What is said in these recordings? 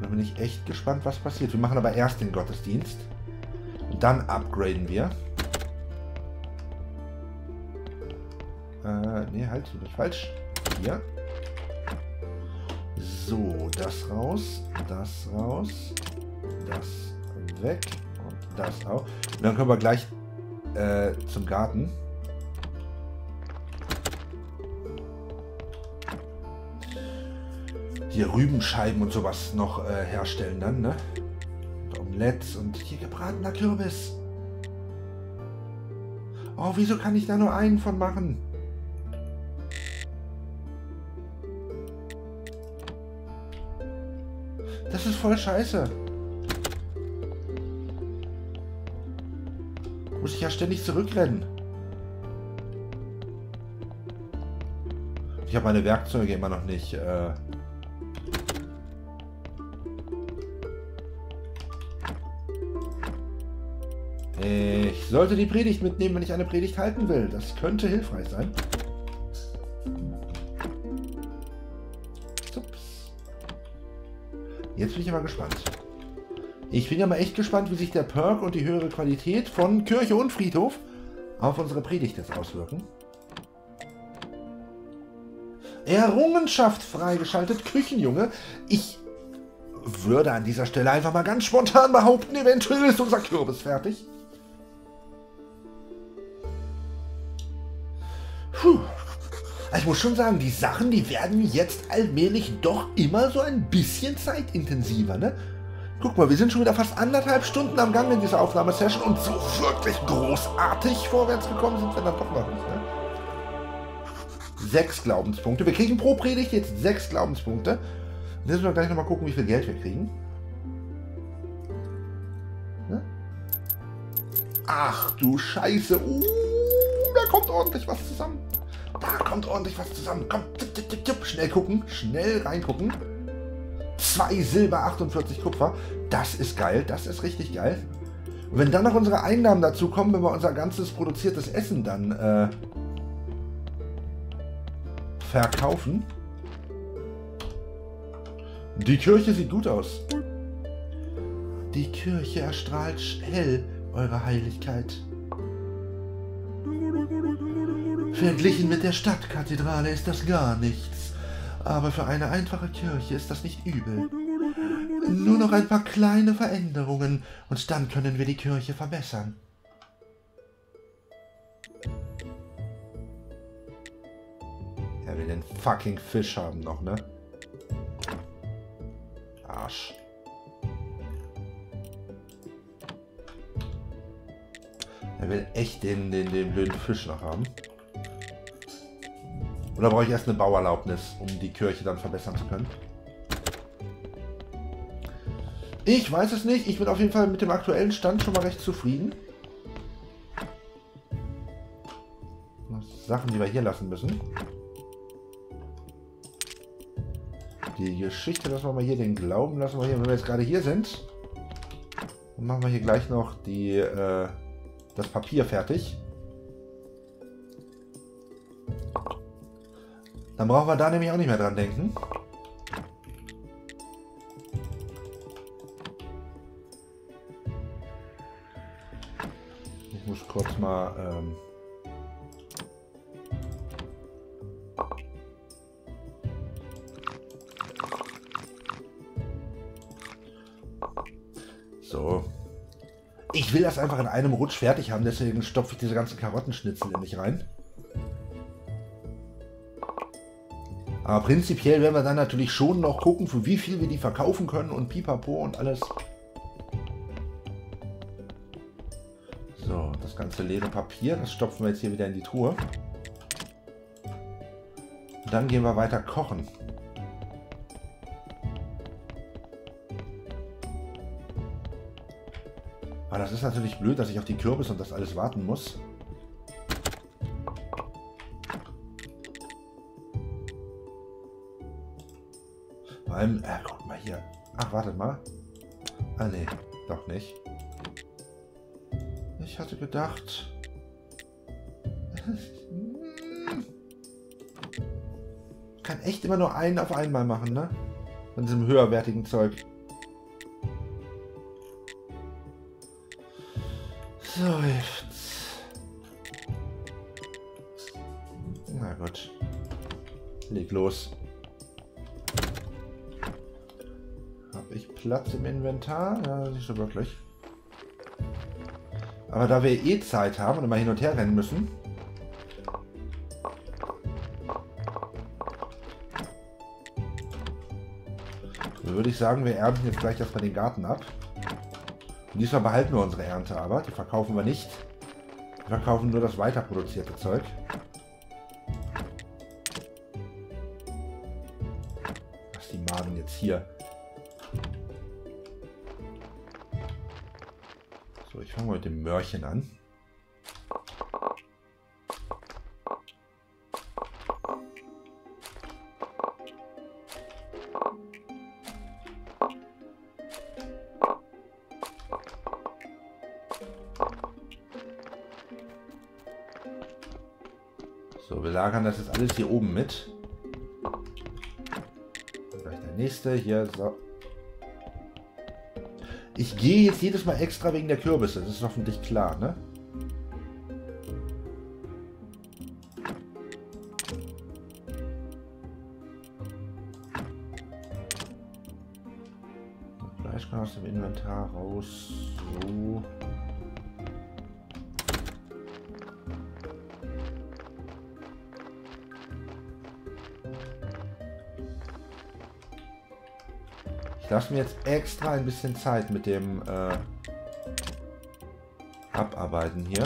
Da bin ich echt gespannt, was passiert. Wir machen aber erst den Gottesdienst. Und dann upgraden wir. Ne, halt, hier bin ich falsch. Hier. So, das raus, das weg und das auch. Und dann können wir gleich zum Garten. Hier Rübenscheiben und sowas noch herstellen dann, ne? Und Omelettes und hier gebratener Kürbis. Oh, wieso kann ich da nur einen von machen? Das ist voll scheiße. Muss ich ja ständig zurückrennen. Ich habe meine Werkzeuge immer noch nicht. Ich sollte die Predigt mitnehmen, wenn ich eine Predigt halten will. Das könnte hilfreich sein. Ups. Jetzt bin ich aber gespannt. Ich bin ja mal echt gespannt, wie sich der Perk und die höhere Qualität von Kirche und Friedhof auf unsere Predigt jetzt auswirken. Errungenschaft freigeschaltet, Küchenjunge. Ich würde an dieser Stelle einfach mal ganz spontan behaupten, eventuell ist unser Kürbis fertig. Puh. Ich muss schon sagen, die Sachen, die werden jetzt allmählich doch immer so ein bisschen zeitintensiver, ne? Guck mal, wir sind schon wieder fast 1,5 Stunden am Gang in dieser Aufnahmesession und so wirklich großartig vorwärts gekommen sind wir dann doch noch nicht, ne? 6 Glaubenspunkte. Wir kriegen pro Predigt jetzt 6 Glaubenspunkte. Und jetzt müssen wir gleich nochmal gucken, wie viel Geld wir kriegen. Ne? Ach du Scheiße. Da kommt ordentlich was zusammen. Da kommt ordentlich was zusammen. Komm, tipp, tipp, tipp, tipp. Schnell gucken. Schnell reingucken. 2 Silber, 48 Kupfer. Das ist geil. Das ist richtig geil. Und wenn dann noch unsere Einnahmen dazu kommen, wenn wir unser ganzes produziertes Essen dann verkaufen. Die Kirche sieht gut aus. Die Kirche erstrahlt hell, eure Heiligkeit. Verglichen mit der Stadtkathedrale ist das gar nichts. Aber für eine einfache Kirche ist das nicht übel. Nur noch ein paar kleine Veränderungen und dann können wir die Kirche verbessern. Er will den fucking Fisch haben noch, ne? Arsch. Er will echt den blöden Fisch noch haben. Oder brauche ich erst eine Bauerlaubnis, um die Kirche dann verbessern zu können? Ich weiß es nicht. Ich bin auf jeden Fall mit dem aktuellen Stand schon mal recht zufrieden. Sachen, die wir hier lassen müssen. Die Geschichte lassen wir mal hier, den Glauben lassen wir hier. Wenn wir jetzt gerade hier sind, dann machen wir hier gleich noch die, das Papier fertig. Dann brauchen wir da nämlich auch nicht mehr dran denken. Ich muss kurz mal... So. Ich will das einfach in einem Rutsch fertig haben, deswegen stopfe ich diese ganzen Karottenschnitzel in mich rein. Aber prinzipiell werden wir dann natürlich schon noch gucken, für wie viel wir die verkaufen können und pipapo und alles. So, das ganze leere Papier, das stopfen wir jetzt hier wieder in die Truhe. Und dann gehen wir weiter kochen. Aber das ist natürlich blöd, dass ich auf die Kürbis und das alles warten muss. Vor allem, guck mal hier. Ach, wartet mal. Ah, nee, doch nicht. Ich hatte gedacht... Ich kann echt immer nur einen auf einmal machen, ne? Von diesem höherwertigen Zeug. Seufz. Na gut. Leg los. Habe ich Platz im Inventar? Ja, nicht so wirklich. Aber da wir eh Zeit haben und immer hin und her rennen müssen, würde ich sagen, wir ernten jetzt gleich erstmal den Garten ab. Und diesmal behalten wir unsere Ernte aber. Die verkaufen wir nicht. Wir verkaufen nur das weiterproduzierte Zeug. Was ist die Maden jetzt hier? So, ich fange mal mit dem Möhrchen an. So, wir lagern das jetzt alles hier oben mit. Und gleich der nächste hier. So. Ich gehe jetzt jedes Mal extra wegen der Kürbisse. Das ist hoffentlich klar, ne? Fleisch kann aus dem Inventar raus. So. Ich lasse mir jetzt extra ein bisschen Zeit mit dem Abarbeiten hier.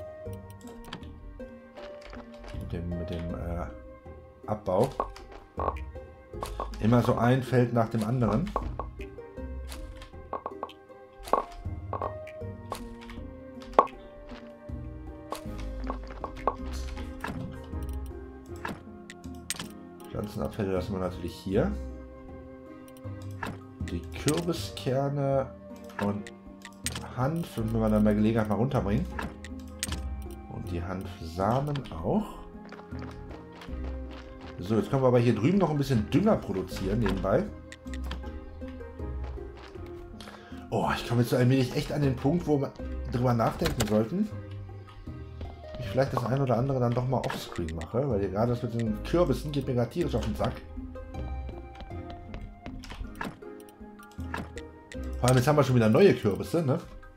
Mit dem Abbau. Immer so ein Feld nach dem anderen. Pflanzenabfälle lassen wir natürlich hier. Die Kürbiskerne und Hanf, wenn wir dann bei Gelegenheit mal runterbringen. Und die Hanfsamen auch. So, jetzt können wir aber hier drüben noch ein bisschen Dünger produzieren nebenbei. Oh, ich komme jetzt so ein wenig echt an den Punkt, wo wir drüber nachdenken sollten. Ich vielleicht das ein oder andere dann doch mal offscreen mache, weil hier gerade das mit den Kürbissen geht mir gerade tierisch auf den Sack. Vor allem jetzt haben wir schon wieder neue Kürbisse, ne?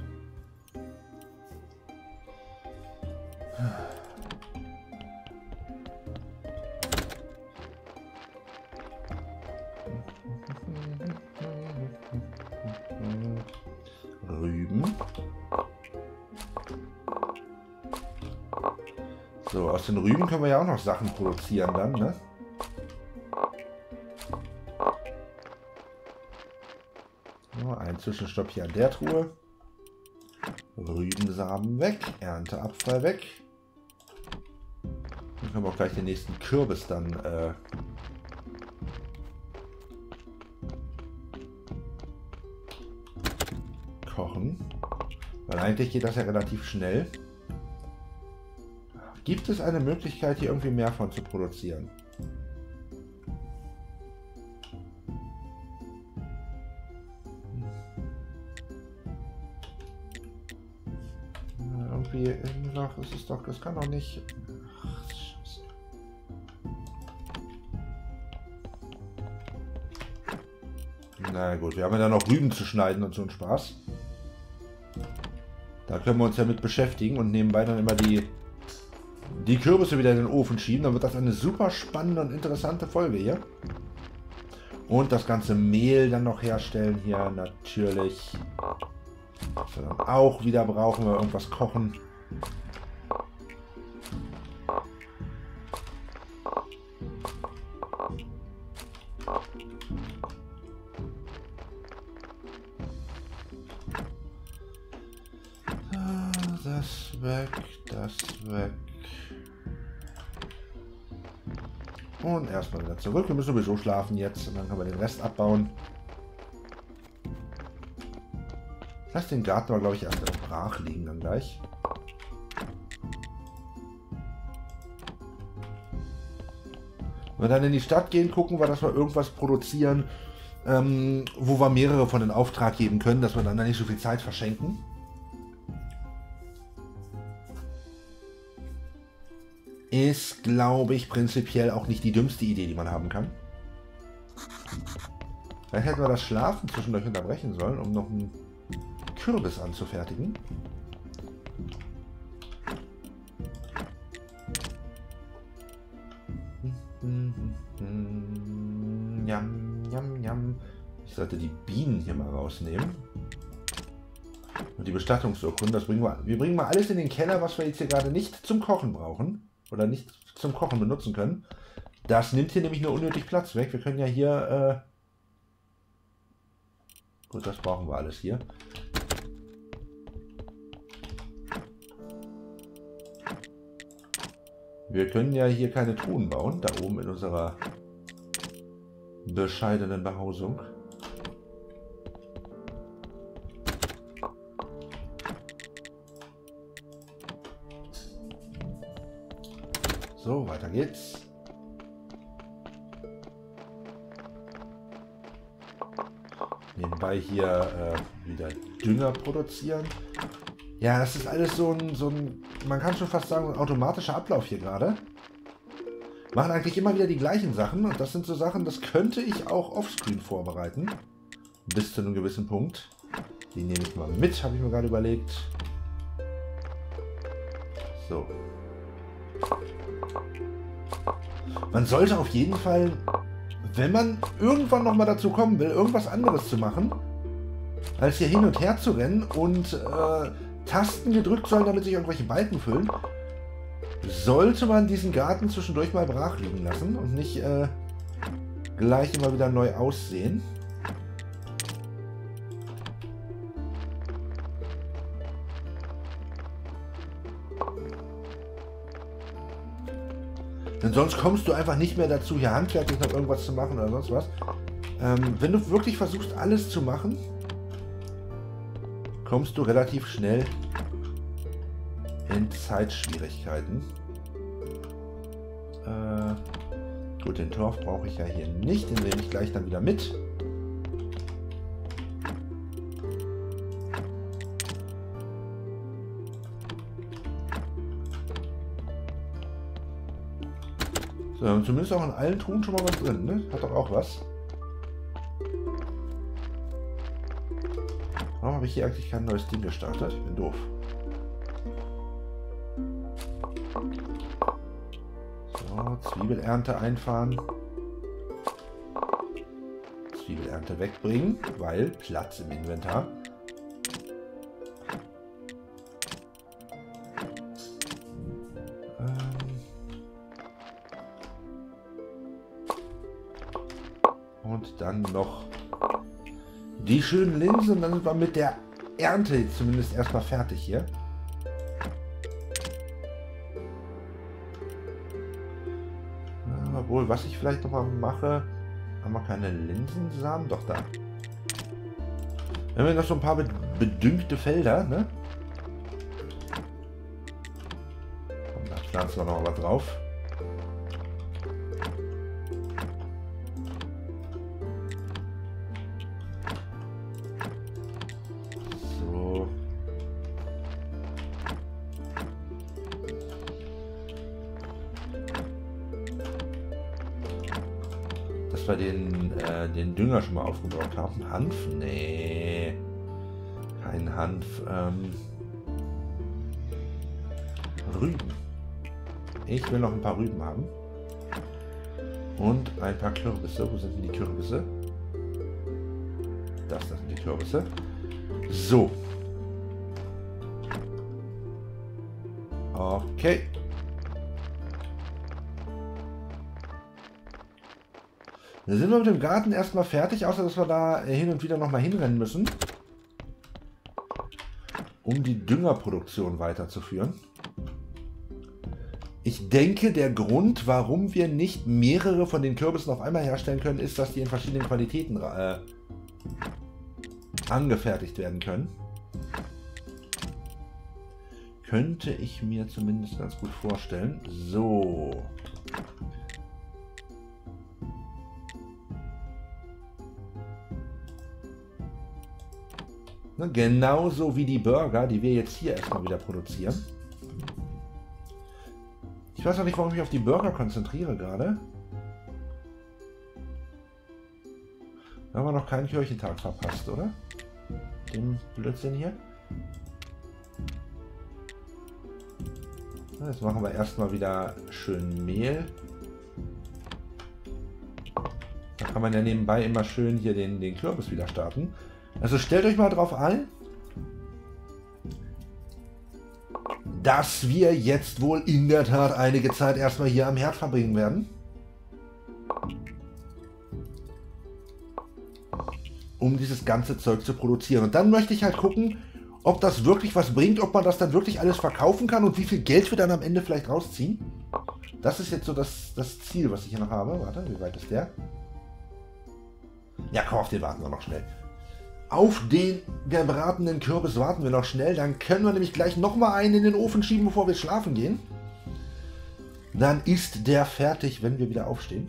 Rüben. So, aus den Rüben können wir ja auch noch Sachen produzieren dann, ne? Ein Zwischenstopp hier an der Truhe. Rübensamen weg. Ernteabfall weg. Dann können wir auch gleich den nächsten Kürbis dann kochen. Weil eigentlich geht das ja relativ schnell. Gibt es eine Möglichkeit, hier irgendwie mehr von zu produzieren? Ach, das ist doch, das kann doch nicht. Ach, Scheiße. Na gut, wir haben ja dann noch Rüben zu schneiden und so ein Spaß. Da können wir uns ja mit beschäftigen und nebenbei dann immer die Kürbisse wieder in den Ofen schieben. Dann wird das eine super spannende und interessante Folge hier. Und das ganze Mehl dann noch herstellen hier natürlich. Was wir dann auch wieder brauchen, wir irgendwas kochen. Das weg, das weg. Und erstmal wieder zurück. Wir müssen sowieso schlafen jetzt und dann können wir den Rest abbauen. Lass den Garten aber, glaube ich, erst brach liegen dann gleich. Wenn wir dann in die Stadt gehen, gucken wir, dass wir irgendwas produzieren, wo wir mehrere von in Auftrag geben können, dass wir dann nicht so viel Zeit verschenken. ist, glaube ich, prinzipiell auch nicht die dümmste Idee, die man haben kann. Vielleicht hätten wir das Schlafen zwischendurch unterbrechen sollen, um noch einen Kürbis anzufertigen. Jam, jam, jam. Ich sollte die Bienen hier mal rausnehmen. Und die Bestattungsurkunde, das bringen wir bringen mal alles in den Keller, was wir jetzt hier gerade nicht zum Kochen brauchen. Oder nicht zum Kochen benutzen können. Das nimmt hier nämlich nur unnötig Platz weg. Wir können ja hier... Gut, das brauchen wir alles hier. Wir können ja hier keine Truhen bauen, da oben in unserer bescheidenen Behausung. So, weiter geht's. Nebenbei hier wieder Dünger produzieren. Ja, das ist alles so ein, man kann schon fast sagen, ein automatischer Ablauf hier gerade. Machen eigentlich immer wieder die gleichen Sachen und das sind so Sachen, das könnte ich auch offscreen vorbereiten. Bis zu einem gewissen Punkt. Die nehme ich mal mit, habe ich mir gerade überlegt. So. Man sollte auf jeden Fall, wenn man irgendwann nochmal dazu kommen will, irgendwas anderes zu machen, als hier hin und her zu rennen und Tasten gedrückt sollen, damit sich irgendwelche Balken füllen, sollte man diesen Garten zwischendurch mal brach liegen lassen und nicht gleich immer wieder neu aussehen. Denn sonst kommst du einfach nicht mehr dazu, hier handwerklich noch irgendwas zu machen oder sonst was. Wenn du wirklich versuchst, alles zu machen, kommst du relativ schnell in Zeitschwierigkeiten. Gut, den Torf brauche ich ja hier nicht, den nehme ich gleich dann wieder mit. So, und zumindest auch in allen Truhen schon mal was drin, ne? Hat doch auch was. Warum habe ich hier eigentlich kein neues Ding gestartet? Ich bin doof. So, Zwiebelernte einfahren. Zwiebelernte wegbringen, weil Platz im Inventar. Und dann noch die schönen Linsen und dann sind wir mit der Ernte zumindest erstmal fertig hier. Obwohl, was ich vielleicht noch mal mache, haben wir keine Linsensamen? Doch, da. Wir haben ja noch so ein paar bedüngte Felder, ne? Und da pflanzen wir noch mal was drauf. Wir den Dünger schon mal aufgebraucht haben. Hanf? Nee. Kein Hanf. Rüben. Ich will noch ein paar Rüben haben. Und ein paar Kürbisse. Wo sind denn die Kürbisse? Das sind die Kürbisse. So. Okay. Dann sind wir mit dem Garten erstmal fertig, außer dass wir da hin und wieder nochmal hinrennen müssen, um die Düngerproduktion weiterzuführen. Ich denke, der Grund, warum wir nicht mehrere von den Kürbissen auf einmal herstellen können, ist, dass die in verschiedenen Qualitäten angefertigt werden können. Könnte ich mir zumindest ganz gut vorstellen. So. Genauso wie die Burger, die wir jetzt hier erstmal wieder produzieren. Ich weiß auch nicht, warum ich mich auf die Burger konzentriere gerade. Da haben wir noch keinen Kirchentag verpasst, oder? Den Blödsinn hier. Jetzt machen wir erstmal wieder schön Mehl. Da kann man ja nebenbei immer schön hier den Kürbis wieder starten. Also stellt euch mal drauf ein, dass wir jetzt wohl in der Tat einige Zeit erstmal hier am Herd verbringen werden. Um dieses ganze Zeug zu produzieren. Und dann möchte ich halt gucken, ob das wirklich was bringt, ob man das dann wirklich alles verkaufen kann und wie viel Geld wir dann am Ende vielleicht rausziehen. Das ist jetzt so das Ziel, was ich hier noch habe. Warte, wie weit ist der? Ja, komm, auf den warten wir noch schnell. Auf den gebratenen Kürbis warten wir noch schnell. Dann können wir nämlich gleich nochmal einen in den Ofen schieben, bevor wir schlafen gehen. Dann ist der fertig, wenn wir wieder aufstehen.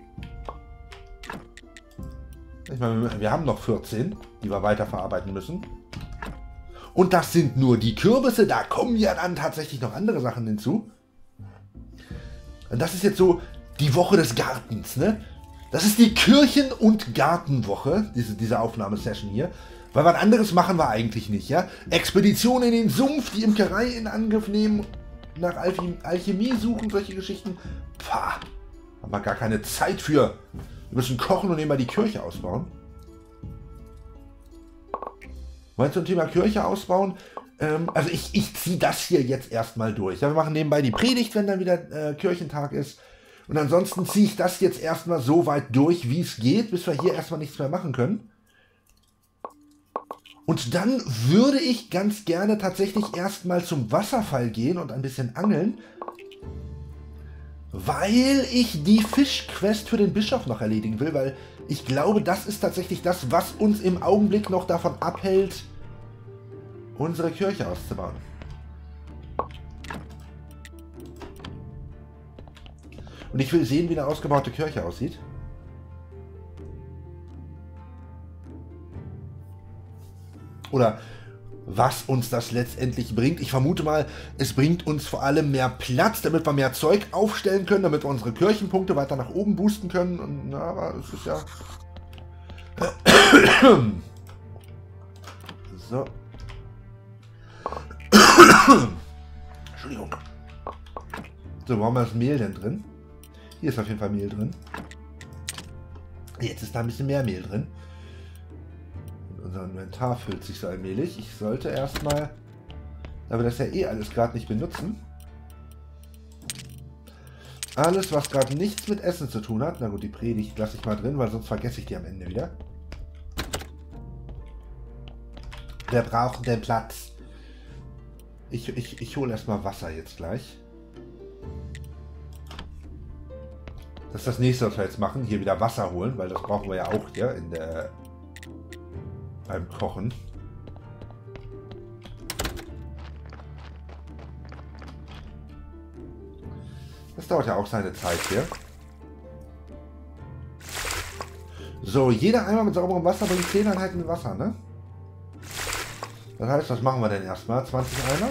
Ich meine, wir haben noch 14, die wir weiterverarbeiten müssen. Und das sind nur die Kürbisse. Da kommen ja dann tatsächlich noch andere Sachen hinzu. Und das ist jetzt so die Woche des Gartens, ne? Das ist die Kirchen- und Gartenwoche, diese Aufnahmesession hier. Weil was anderes machen wir eigentlich nicht, ja? Expedition in den Sumpf, die Imkerei in Angriff nehmen, nach Alchemie suchen, solche Geschichten. Pah, haben wir gar keine Zeit für. Wir müssen kochen und nebenbei die Kirche ausbauen. Meinst du zum Thema Kirche ausbauen? Also ich ziehe das hier jetzt erstmal durch. Ja, wir machen nebenbei die Predigt, wenn dann wieder Kirchentag ist. Und ansonsten ziehe ich das jetzt erstmal so weit durch, wie es geht, bis wir hier erstmal nichts mehr machen können. Und dann würde ich ganz gerne tatsächlich erstmal zum Wasserfall gehen und ein bisschen angeln. Weil ich die Fischquest für den Bischof noch erledigen will, weil ich glaube, das ist tatsächlich das, was uns im Augenblick noch davon abhält, unsere Kirche auszubauen. Und ich will sehen, wie eine ausgebaute Kirche aussieht. Oder was uns das letztendlich bringt. Ich vermute mal, es bringt uns vor allem mehr Platz, damit wir mehr Zeug aufstellen können, damit wir unsere Kirchenpunkte weiter nach oben boosten können. Und na, aber es ist ja... So. Entschuldigung. So, wo haben wir das Mehl denn drin? Hier ist auf jeden Fall Mehl drin. Jetzt ist da ein bisschen mehr Mehl drin. Unser Inventar füllt sich so allmählich. Ich sollte erstmal, da wir das ja eh alles gerade nicht benutzen, alles, was gerade nichts mit Essen zu tun hat, na gut, die Predigt lasse ich mal drin, weil sonst vergesse ich die am Ende wieder. Wir brauchen den Platz. Ich hole erstmal Wasser jetzt gleich. Das ist das nächste, was wir jetzt machen. Hier wieder Wasser holen, weil das brauchen wir ja auch hier beim Kochen. Das dauert ja auch seine Zeit hier. So, jeder Eimer mit sauberem Wasser bringt 10 Einheiten Wasser, ne? Das heißt, was machen wir denn erstmal? 20 Eimer?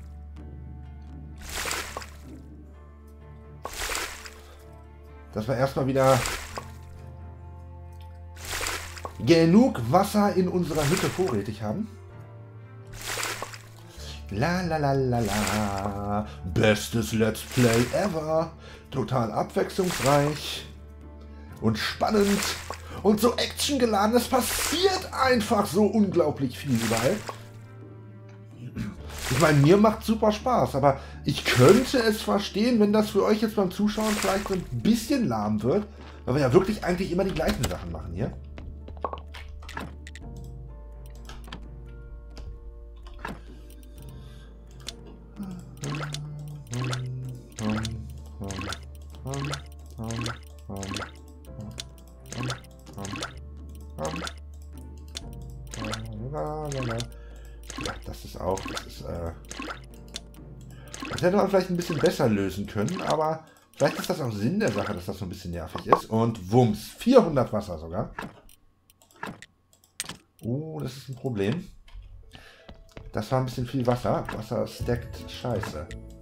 Dass wir erstmal wieder genug Wasser in unserer Hütte vorrätig haben. La la la la la. Bestes Let's Play ever. Total abwechslungsreich und spannend und so actiongeladen. Es passiert einfach so unglaublich viel überall. Ich meine, mir macht super Spaß, aber ich könnte es verstehen, wenn das für euch jetzt beim Zuschauen vielleicht so ein bisschen lahm wird, weil wir ja wirklich eigentlich immer die gleichen Sachen machen hier. Ja, das ist auch, das hätte man vielleicht ein bisschen besser lösen können, aber vielleicht ist das auch Sinn der Sache, dass das so ein bisschen nervig ist. Und wumms, 400 Wasser sogar. Oh, das ist ein Problem. Das war ein bisschen viel Wasser. Wasser stackt scheiße.